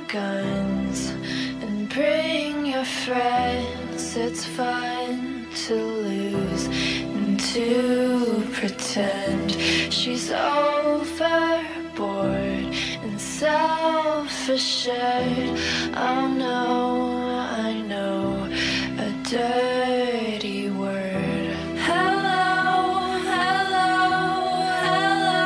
guns and bring your friends. It's fun to lose and to pretend. She's overboard and self-assured. Oh no, I know a dirty word. Hello, hello, hello,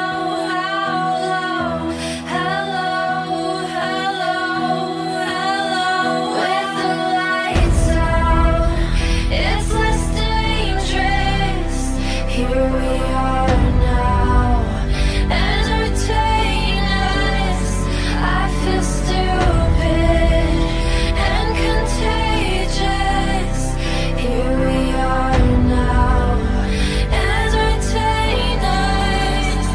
hello, hello, hello. With the lights out, it's less dangerous. Here we are now, entertain us. I feel stupid and contagious. Here we are now, entertain us.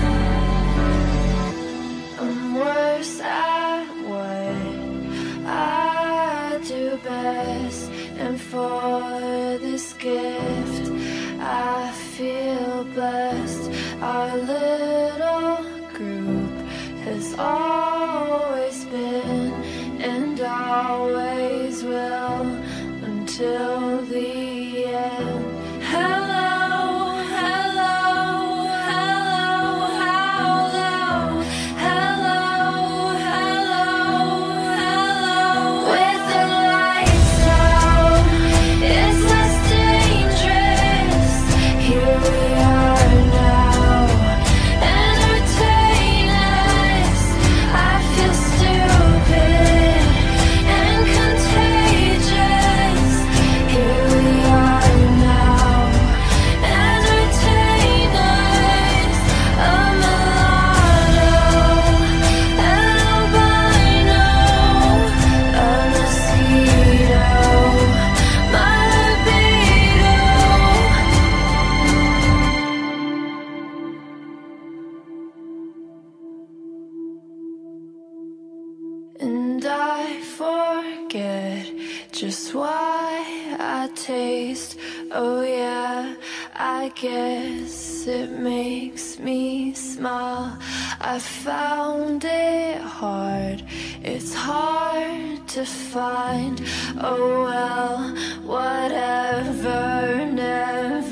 I'm worse at what I do best, and for this gift I feel blessed. Our little group has always been and always will until the end. Hello, hello, hello, hello, hello, hello, hello. With the lights out, it's less dangerous. Here we are now, entertain us. I feel stupid and contagious. Here we are now, entertain us. A mulatto, albino, a mosquito, my libido. And I forget just why I taste. Oh yeah, I guess it makes me smile. I found it hard, it's hard to find. Oh well, whatever, never